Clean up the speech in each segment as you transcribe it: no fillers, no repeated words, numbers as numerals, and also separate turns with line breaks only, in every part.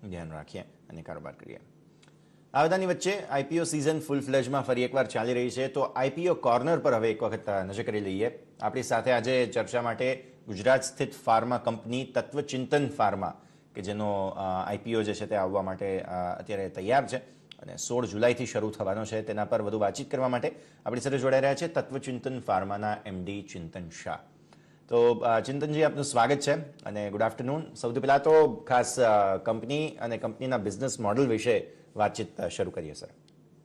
ધ્યાન રાખીએ અને કારોબાર કરીએ. આ બધાની વચ્ચે આઈપીઓ સિઝન ફૂલ ફ્લેજમાં ફરી એકવાર ચાલી રહી છે, તો આઈપીઓ કોર્નર પર હવે એક વખત નજર કરી લઈએ. આપણી સાથે આજે ચર્ચા માટે ગુજરાત સ્થિત ફાર્મા કંપની તત્વચિંતન ફાર્મા, કે જેનો આઈપીઓ જે છે તે આવવા માટે અત્યારે તૈયાર છે અને 16 જુલાઈથી શરૂ થવાનો છે, તેના પર વધુ વાતચીત કરવા માટે આપણી સાથે જોડાઈ રહ્યા છે તત્વચિંતન ફાર્માના એમડી ચિંતન શાહ. તો ચિંતનજી, આપનું સ્વાગત છે અને ગુડ આફ્ટરનૂન. સૌથી પહેલાં તો ખાસ કંપની અને કંપનીના બિઝનેસ મોડલ વિશે વાતચીત શરૂ કરીએ સર.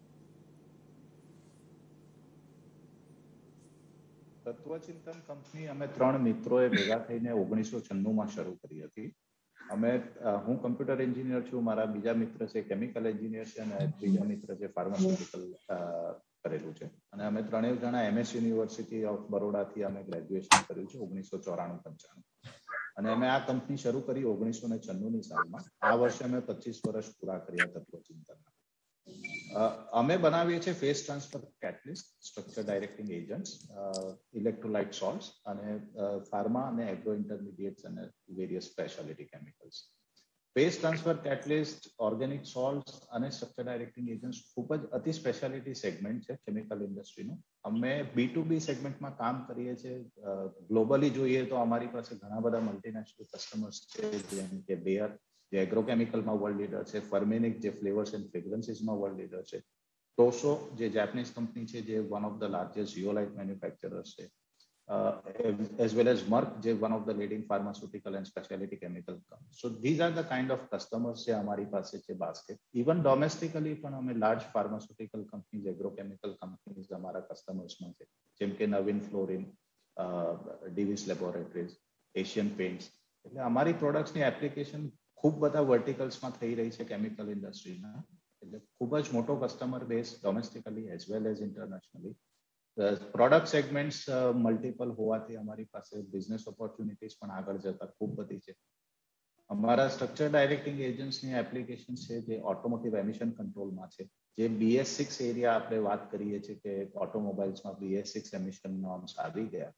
તત્વચિંતન કંપની અમે 3 મિત્રોએ ભેગા થઈને 1996માં શરૂ કરી હતી. હું કમ્પ્યુટર એન્જિનિયર છું, મારા બીજા મિત્ર છે કેમિકલ એન્જિનિયર છે અને ત્રીજા મિત્ર છે ફાર્માસ્યુટિકલ કરેલું છે. અને અમે ત્રણેય જણા એમએસ યુનિવર્સિટી ઓફ બરોડાથી અમે ગ્રેજ્યુએશન કર્યું છે 1994-95. અને અમે આ કંપની શરૂ કરી 1996ની સાલમાં. આ વર્ષે અમે 25 વર્ષ પૂરા કર્યા તત્વચિંતનના. અમે બનાવીએ છીએ phase transfer catalyst, structure directing agents, electrolyte salts અને ફાર્મા અને એગ્રો ઇન્ટરમીડિયેટ્સ અને various speciality chemicals. Phase transfer catalyst, organic salts અને સ્ટ્રક્ચર ડાયરેક્ટિંગ એજન્ટ્સ ખૂબ જ અતિ સ્પેશિયાલિટી સેગમેન્ટ છે કેમિકલ ઇન્ડસ્ટ્રીનું. અમે B2B સેગમેન્ટમાં કામ કરીએ છીએ. ગ્લોબલી જોઈએ તો અમારી પાસે ઘણા બધા મલ્ટીનેશનલ કસ્ટમર્સ છે, જેમ કે બેયર જે એગ્રોકેમિકલમાં વર્લ્ડ લીડર છે, ફર્મેનિક જે ફ્લેવર્સ એન્ડ ફ્રેગ્રન્સીસમાં વર્લ્ડ લીડર છે, ટોસો જે જાપાનીઝ કંપની છે જે one of the largest zeolite manufacturers છે, as well as Merck જે one of the leading pharmaceutical and specialty chemical companies. So these are the kind of customers જે અમારી પાસે છે બાસ્કેટ. ઇવન ડોમેસ્ટિકલી પણ અમે large pharmaceutical companies, agrochemical companies અમારા કસ્ટમર્સમાં છે, જેમ કે Navin fluorine, Divi's laboratories, Asian paints. એટલે અમારી પ્રોડક્ટ્સની એપ્લિકેશન ખૂબ બધા વર્ટિકલ્સમાં થઈ રહી છે કેમિકલ ઇન્ડસ્ટ્રીના. એટલે ખૂબ જ મોટો customer base domestically as well as internationally. Product segments multiple હોવાથી અમારી પાસે બિઝનેસ ઓપોર્ચ્યુનિટીઝ પણ આગળ જતા ખૂબ બધી છે. અમારા સ્ટ્રક્ચર ડાયરેક્ટિંગ એજન્ટ્સની એપ્લિકેશન છે જે ઓટોમોટિવ એમિશન કંટ્રોલમાં છે. જે BS6 એરિયા આપણે વાત કરીએ છીએ કે ઓટોમોબાઈલ્સમાં BS6 એમિશન નોર્મ્સ આવી ગયા,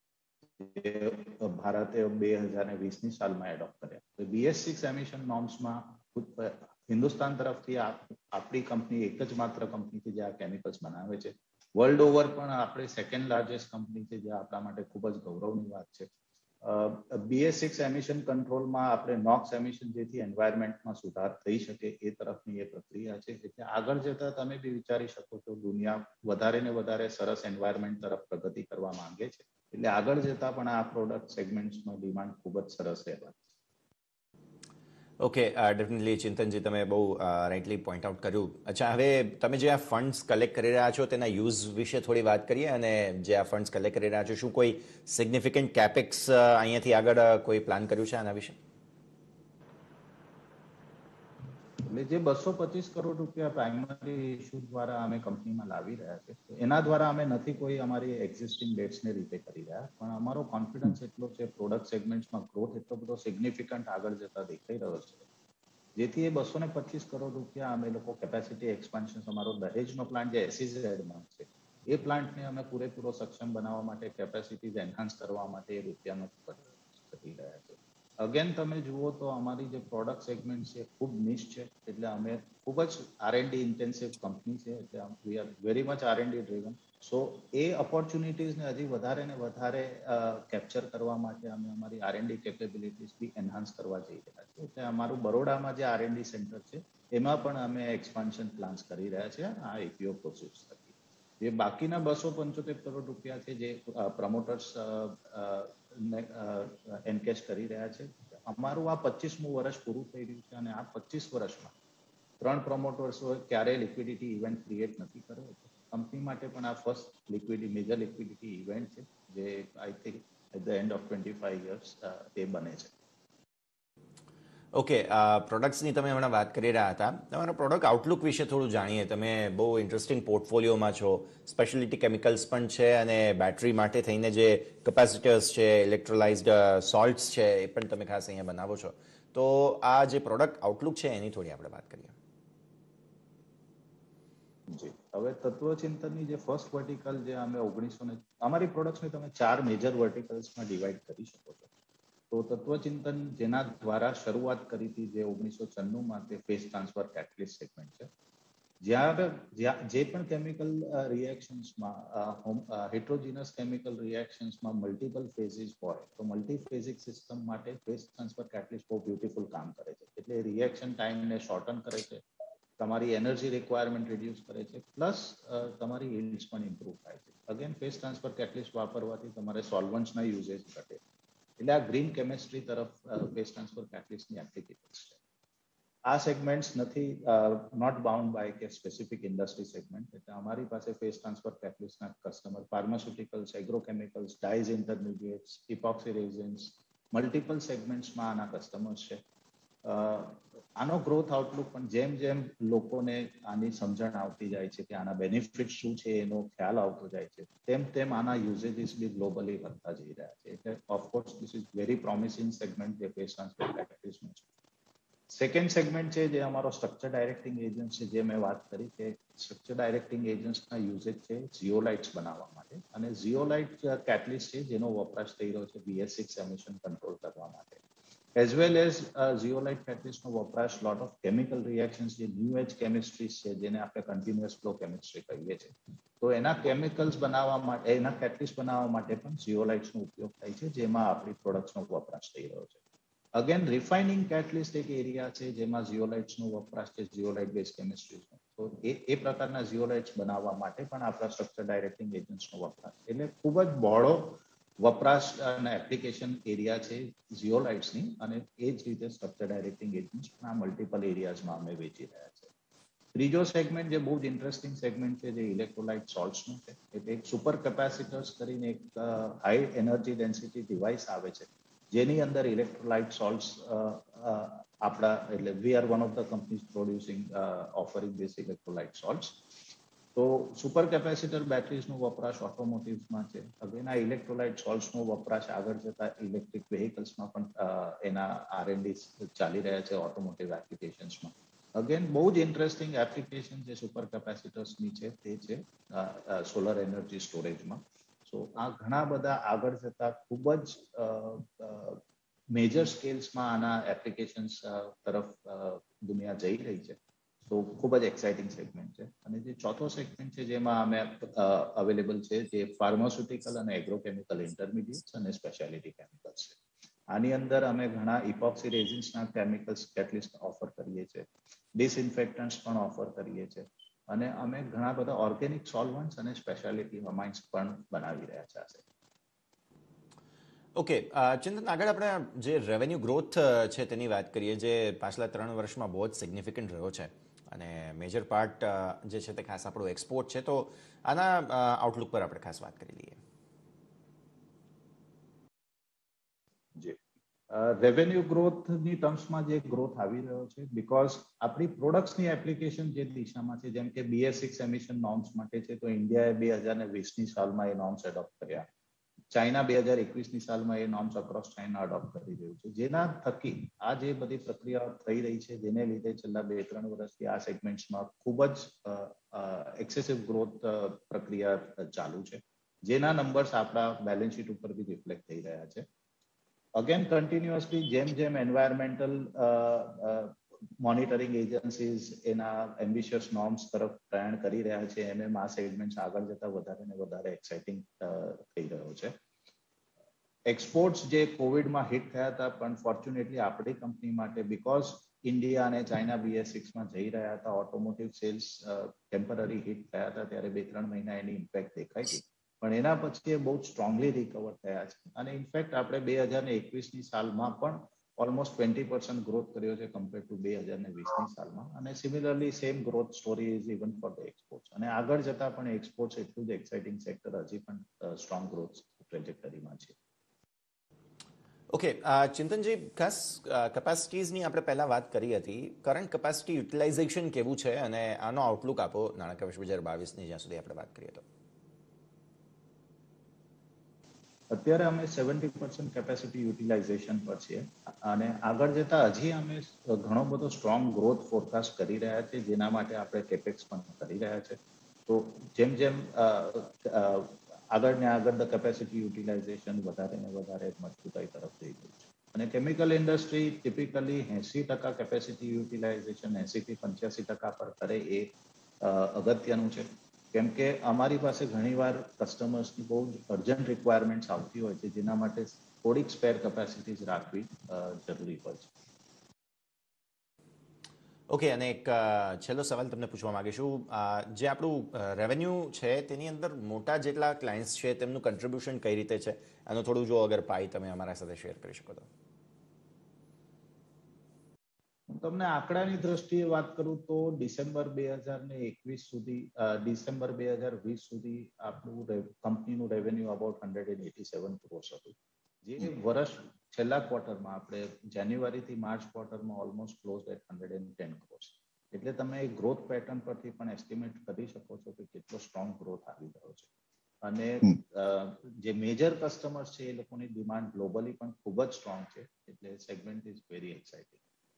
ભારતે 2020ની સાલમાં એડોપ્ટ કર્યા. તો BS6 એમિશન નોર્મ્સમાં હિન્દુસ્તાન તરફથી આપણી કંપની એક જ માત્ર કંપની છે જે આ કેમિકલ્સ બનાવે છે. વર્લ્ડ ઓવર પણ આપણે સેકન્ડ લાર્જેસ્ટ કંપની છે, જે આપણા માટે ખૂબ જ ગૌરવની વાત છે. BS6 એમિશન કંટ્રોલમાં આપણે નોક્સ એમિશન જેથી એન્વાયરમેન્ટમાં સુધાર થઈ શકે એ તરફની એ પ્રક્રિયા છે. એટલે આગળ જતા તમે બી વિચારી શકો છો, દુનિયા વધારે ને વધારે સરસ એન્વાયરમેન્ટ તરફ પ્રગતિ કરવા માંગે છે. એટલે આગળ જતા પણ આ પ્રોડક્ટ સેગમેન્ટ્સનો ડિમાન્ડ ખૂબ જ સરસ રહેવા.
ઓકે, ડેફિનેટલી ચિંતનજી, તમે બહુ રાઇટલી પોઈન્ટ આઉટ કર્યું. અચ્છા, હવે તમે જે આ ફંડ્સ કલેક્ટ કરી રહ્યા છો તેના યુઝ વિશે થોડી વાત કરીએ. અને જે આ ફંડ્સ કલેક્ટ કરી રહ્યા છો, શું કોઈ સિગ્નિફિકન્ટ કેપેક્સ અહીંયાથી આગળ કોઈ પ્લાન કર્યું છે આના વિશે?
એટલે જે 225 કરોડ રૂપિયા પ્રાઇમરી ઇશ્યુ દ્વારા અમે કંપનીમાં લાવી રહ્યા છે, એના દ્વારા અમે નથી કોઈ અમારી એક્ઝિસ્ટિંગ ડેટ્સને રીતે કરી રહ્યા, પણ અમારો કોન્ફિડન્સ એટલો છે, પ્રોડક્ટ સેગમેન્ટ્સમાં ગ્રોથ એટલો બધો સિગ્નિફિકન્ટ આગળ જતા દેખાઈ રહ્યો છે, જેથી એ 225 કરોડ રૂપિયા અમે લોકો કેપેસિટી એક્સપાન્શન, અમારો દહેજનો પ્લાન્ટ જે SEZમાં છે, એ પ્લાન્ટને અમે પૂરેપૂરો સક્ષમ બનાવવા માટે, કેપેસિટીઝ એન્હાન્સ કરવા માટે એ રૂપિયાનો કરી રહ્યા છે. અગેન તમે જુઓ તો અમારી જે પ્રોડક્ટ સેગમેન્ટ છે ખૂબ નિશ છે. એટલે અમે ખૂબ જ R&D ઇન્ટેન્સિવ કંપની છે. એટલે we are very much R&D driven. So એ ઓપોર્ચ્યુનિટીઝને હજી વધારે ને વધારે કેપ્ચર કરવા માટે અમે અમારી R&D કેપેબિલિટીઝ બી એન્હાન્સ કરવા જઈ રહ્યા છીએ. એટલે અમારું બરોડામાં જે R&D સેન્ટર છે એમાં પણ અમે એક્સપાન્શન પ્લાન્સ કરી રહ્યા છીએ આ IPO પ્રોસેસ થકી. જે બાકીના 275 કરોડ રૂપિયા છે જે પ્રમોટર્સ એનકેશ કરી રહ્યા છે. અમારું આ 25મું વર્ષ પૂરું થઈ રહ્યું છે અને આ 25 વર્ષમાં 3 પ્રમોટર્સોએ ક્યારેય લિક્વિડિટી ઇવેન્ટ ક્રિએટ નથી કર્યો. કંપની માટે પણ આ ફર્સ્ટ મેજર લિક્વિડિટી ઇવેન્ટ છે, જે I think at the end of 25 years એ બને છે.
ઓકે, પ્રોડક્ટ્સની તમે હમણાં વાત કરી રહ્યા હતા. તમારા પ્રોડક્ટ આઉટલુક વિશે થોડું જાણીએ. તમે બહુ ઇન્ટરેસ્ટિંગ પોર્ટફોલિયોમાં છો. સ્પેશિયાલિટી કેમિકલ્સ પણ છે અને બેટરી માટે થઈને જે કેપેસિટર્સ છે, ઇલેક્ટ્રોલાઇઝડ સોલ્ટ્સ છે, એ પણ તમે ખાસ અહીંયા બનાવો છો. તો આ જે પ્રોડક્ટ આઉટલુક છે એની થોડી આપણે વાત કરીએ.
જી, હવે તત્વચિંતનની જે ફર્સ્ટ વર્ટિકલ જે અમે અમારી પ્રોડક્ટ્સને તમે 4 મેજર વર્ટિકલ્સમાં ડિવાઈડ કરી શકો છો. તો તત્વચિંતન જેના દ્વારા શરૂઆત કરી હતી જે 1996માં તે ફેઝ ટ્રાન્સફર કેટલિસ્ટ સેગમેન્ટ છે. જે પણ કેમિકલ રિએક્શન્સમાં હેટ્રોજીનસ કેમિકલ રિએક્શન્સમાં મલ્ટિપલ ફેઝિસ હોય તો મલ્ટીફેઝિક સિસ્ટમ માટે ફેઝ ટ્રાન્સફર કેટલિસ્ટ બહુ બ્યુટીફુલ કામ કરે છે. એટલે રિએક્શન ટાઈમને શોર્ટન કરે છે, તમારી એનર્જી રિક્વાયરમેન્ટ રિડ્યુસ કરે છે, પ્લસ તમારી yields પણ ઇમ્પ્રૂવ થાય છે. અગેન ફેઝ ટ્રાન્સફર કેટલિસ્ટ વાપરવાથી તમારે સોલ્વન્ટ્સના યુઝેજ ઘટે. એટલે આ ગ્રીન કેમિસ્ટ્રી તરફ ફેઝ ટ્રાન્સફર કેટલિસ્ટની એપ્લિકેશન્સ છે. આ સેગમેન્ટ્સ નથી નોટ બાઉન્ડ બાય કે સ્પેસિફિક ઇન્ડસ્ટ્રી સેગમેન્ટ. એટલે અમારી પાસે ફેઝ ટ્રાન્સફર કેટલિસ્ટના customer pharmaceuticals, agrochemicals, dyes intermediates, epoxy resins, multiple સેગમેન્ટ્સમાં આના કસ્ટમર્સ છે. આનો ગ્રોથ આઉટલુક પણ જેમ જેમ લોકોને આની સમજણ આવતી જાય છે કે આના બેનિફિટ શું છે એનો ખ્યાલ આવતો જાય છે, તેમ તેમ આના યુઝેજીસ બી ગ્લોબલી વધતા જઈ રહ્યા છે. એટલે of course this is very promising segment જે ફેઝ ટ્રાન્સફર કેટલિસ્ટનું છે. સેકન્ડ સેગમેન્ટ છે જે અમારો સ્ટ્રક્ચર ડાયરેક્ટિંગ એજન્ટ છે, જે મેં વાત કરી કે સ્ટ્રક્ચર ડાયરેક્ટિંગ એજન્ટ્સના યુઝેજ છે ઝિયોલાઇટ્સ બનાવવા માટે. અને ઝિયોલાઇટ કેટલિસ્ટ છે જેનો વપરાશ થઈ રહ્યો છે BS6 એમિશન કંટ્રોલ કરવા માટે. એઝ વેલ એઝ ઝિયોલાઇટ કેટલિસ્ટનો વપરાશ લોટ ઓફ કેમિકલ રિએક્શન્સ જે ન્યૂ એજ કેમિસ્ટ્રીઝ છે જેને આપણે કન્ટિન્યુઅસ ફ્લો કેમિસ્ટ્રી કહીએ છીએ, તો એના કેમિકલ્સ બનાવવા માટે, એના કેટલિસ્ટ બનાવવા માટે પણ ઝિયોલાઇટ્સનો ઉપયોગ થાય છે, જેમાં આપણી પ્રોડક્ટ્સનો વપરાશ થઈ રહ્યો છે. અગેન રિફાઇનિંગ કેટલિસ્ટ એક એરિયા છે જેમાં ઝિયોલાઇટ્સનો વપરાશ છે, ઝિયોલાઇટ બેઝ કેમિસ્ટ્રીઝનો. તો એ પ્રકારના ઝિયોલાઇટ્સ બનાવવા માટે પણ આપણા સ્ટ્રક્ચર ડાયરેક્ટિંગ એજન્ટ્સનો વપરાશ. એટલે ખૂબ જ બહોળો વપરાશ અને એપ્લિકેશન એરિયા છે ઝિયોલાઇટ્સની, અને એ જ રીતે સ્ટ્રક્ચર ડાયરેક્ટિંગ એજન્ટ્સ પણ આ મલ્ટિપલ એરિયાઝમાં અમે વેચી રહ્યા છે. ત્રીજો સેગમેન્ટ જે બહુ જ ઇન્ટરેસ્ટિંગ સેગમેન્ટ છે જે ઇલેક્ટ્રોલાઇટ સોલ્ટ્સનું છે. એટલે એક સુપર કેપેસિટર્સ કરીને એક હાઈ એનર્જી ડેન્સિટી ડિવાઇસ આવે છે જેની અંદર ઇલેક્ટ્રોલાઇટ સોલ્ટ્સ આપણા, એટલે we are one of the companies producing offering this electrolyte salts. તો સુપર કેપેસિટર બેટરીઝનો વપરાશ ઓટોમોટિવ્સમાં છે. અગેન આ ઇલેક્ટ્રોલાઇટ સોલ્ટ્સનો વપરાશ આગળ જતા ઇલેક્ટ્રિક વેહિકલ્સમાં પણ એના R&D ચાલી રહ્યા છે ઓટોમોટિવ એપ્લિકેશન્સમાં. અગેન બહુ જ ઇન્ટરેસ્ટિંગ એપ્લિકેશન જે સુપર કેપેસિટર્સની છે તે છે સોલર એનર્જી સ્ટોરેજમાં. સો આ ઘણા બધા આગળ જતા ખૂબ જ મેજર સ્કેલ્સમાં આના એપ્લિકેશન્સ તરફ દુનિયા જઈ રહી છે. તો ખૂબ જ એક્સાઇટિંગ સેગમેન્ટ છે. અને જે ચોથો સેગમેન્ટ છે જેમાં અમે અવેલેબલ છે જે ફાર્માસ્યુટિકલ અને એગ્રોકેમિકલ ઇન્ટરમીડિયેટ્સ અને સ્પેશિયાલિટી કેમિકલ્સ છે. આની અંદર અમે ઘણા ઇપોક્સી રેઝિન્સના કેમિકલ્સ કેટલિસ્ટ ઓફર કરીએ છીએ, ડિસઇન્ફેક્ટન્ટ્સ પણ ઓફર કરીએ છીએ, અને અમે ઘણા બધા ઓર્ગેનિક સોલ્વન્ટ્સ અને સ્પેશિયાલિટી અમાઇન્સ પણ બનાવી રહ્યા છે.
ઓકે, ચિંતન, આગળ આપણે જે રેવન્યુ ગ્રોથ છે તેની વાત કરીએ, જે પાછલા 3 વર્ષમાં બહુ જ સિગ્નિફિકન્ટ રહ્યો છે અને મેજર પાર્ટ જે છે તે ખાસ આપણો એક્સપોર્ટ છે. તો આના આઉટલુક પર આપણે ખાસ વાત કરી લઈએ.
જી, રેવન્યુ ગ્રોથની ટર્મ્સમાં જે ગ્રોથ આવી રહ્યો છે બીકોઝ આપણી પ્રોડક્ટ્સની એપ્લિકેશન જે દિશામાં છે, જેમ કે BS6 એમિશન નોર્મ્સ માટે છે તો ઇન્ડિયાએ 2020ની સાલમાં એ નોર્મ્સ એડોપ્ટ કર્યા. ચાઇના 2021ની સાલમાં એ નોર્મ્સ અક્રોસ ચાઇના અડોપ્ટ કરી રહ્યું છે, જેના થકી આ જે બધી પ્રક્રિયાઓ થઈ રહી છે જેને લીધે છેલ્લા 2-3 વર્ષથી આ સેગમેન્ટ્સમાં ખૂબ જ એક્સેસિવ ગ્રોથ પ્રક્રિયા ચાલુ છે, જેના નંબર્સ આપણા બેલેન્સ શીટ ઉપર બી રિફ્લેક્ટ થઈ રહ્યા છે. અગેન કન્ટિન્યુઅસલી જેમ જેમ એન્વાયરમેન્ટલ મોનિટરિંગ એજન્સીઝ એના એમ્બિશિયસ નોર્મ્સ તરફ પ્રયાણ કરી રહ્યા છે એમ આ સેગમેન્ટ આગળ જતા વધારે ને વધારે એક્સાઇટિંગ થઈ રહ્યો છે. એક્સપોર્ટ્સ જે કોવિડમાં હિટ થયા હતા, પણ ફોર્ચ્યુનેટલી આપણી કંપની માટે બીકોઝ ઇન્ડિયા અને ચાઇના BS6માં જઈ રહ્યા હતા, ઓટોમોટિવ સેલ્સ ટેમ્પરરી હિટ થયા હતા ત્યારે 2-3 મહિના એની ઇમ્પેક્ટ દેખાઈ હતી, પણ એના પછી એ બહુ સ્ટ્રોંગલી રિકવર થયા છે. અને ઇનફેક્ટ આપણે 2021ની સાલમાં પણ ઓલમોસ્ટ 20% ગ્રોથ કર્યો છે કમ્પેર ટુ 2020ની સાલમાં. અને similarly same growth story is even for the exports. અને આગળ જતા પણ એક્સપોર્ટ્સ એટલું જ એક્સાઇટિંગ સેક્ટર હજી પણ સ્ટ્રોંગ ગ્રોથ ટ્રેજેક્ટરીમાં છે.
ઓકે, ચિંતનજી, ખાસ કેપેસિટીઝની આપણે પહેલાં વાત કરી હતી. કરંટ કેપેસિટી યુટિલાઇઝેશન કેવું છે અને આનો આઉટલુક આપો નાણાકીય વર્ષ 2022ની જ્યાં સુધી આપણે વાત કરીએ તો.
અત્યારે અમે 70% કેપેસિટી યુટિલાઇઝેશન પર છીએ અને આગળ જતા હજી અમે ઘણો બધો સ્ટ્રોંગ ગ્રોથ ફોરકાસ્ટ કરી રહ્યા છે, જેના માટે આપણે કેપેક્સ પણ કરી રહ્યા છે. તો જેમ જેમ આગળ ને આગળ ધ કેપેસિટી યુટિલાઇઝેશન વધારે ને વધારે મજબૂતાઈ તરફ જઈ રહ્યું છે. અને chemical industry typically 80% capacity utilisation 80% થી 85% પર કરે એ અગત્યનું છે. કેમ કે અમારી પાસે ઘણીવાર કસ્ટમર્સની બહુ જ અર્જન્ટ રિક્વાયરમેન્ટ્સ આવતી હોય છે, જેના માટે થોડીક સ્પેર કેપેસિટીઝ રાખવી જરૂરી હોય છે.
ઓકે, અને એક છેલ્લો સવાલ તમને પૂછવા માંગીશું. જે આપણું રેવન્યુ છે તેની અંદર મોટા જેટલા ક્લાયન્ટ્સ છે તેમનું કન્ટ્રીબ્યુશન કઈ રીતે છે, આનું થોડું જો અગર પાઈ તમે અમારા સાથે શેર કરી શકો તો.
હું તમને આંકડાની દ્રષ્ટિએ વાત કરું તો ડિસેમ્બર 2020 સુધી આપણું કંપનીનું રેવન્યુ અબાઉટ 187 ક્રોર્સ હતું. જે વર્ષ છેલ્લા ક્વાર્ટરમાં આપણે જાન્યુઆરીથી માર્ચ ક્વાર્ટરમાં ઓલમોસ્ટ ક્લોઝ એટ 110 ક્રોર્સ. એટલે તમે ગ્રોથ પેટર્ન પરથી પણ એસ્ટિમેટ કરી શકો છો કે કેટલો સ્ટ્રોંગ ગ્રોથ આવી રહ્યો છે. અને જે મેજર કસ્ટમર્સ છે એ લોકોની ડિમાન્ડ ગ્લોબલી પણ ખૂબ જ સ્ટ્રોંગ છે. એટલે segment is very exciting.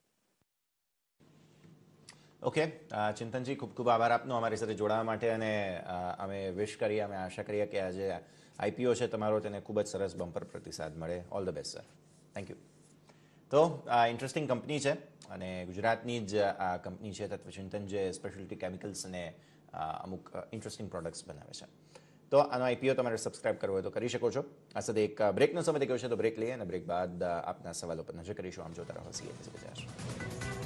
Okay, ચિંતનજી, ખૂબ ખૂબ આભાર આપનો અમારી સાથે જોડાવા માટે. અને અમે વિશ કરીએ, અમે આશા કરીએ કે આજે આઈપીઓ છે તમારો તેને ખૂબ જ સરસ બમ્પર પ્રતિસાદ મળે. All the best sir. Thank you. તો આ ઇન્ટરેસ્ટિંગ કંપની છે અને ગુજરાતની જ આ કંપની છે તત્વચિંતન, જે સ્પેશિયાલિટી કેમિકલ્સ અને અમુક ઇન્ટરેસ્ટિંગ પ્રોડક્ટ્સ બનાવે છે. તો આનો આઈપીઓ તમારે સબસ્ક્રાઇબ કરવો હોય તો કરી શકો છો. આ સાથે એક બ્રેકનો સમય થઈ ગયો છે, તો બ્રેક લઈએ અને બ્રેક બાદ આપના સવાલો પર નજર કરીશું. આમ જોતા રહો CNBC.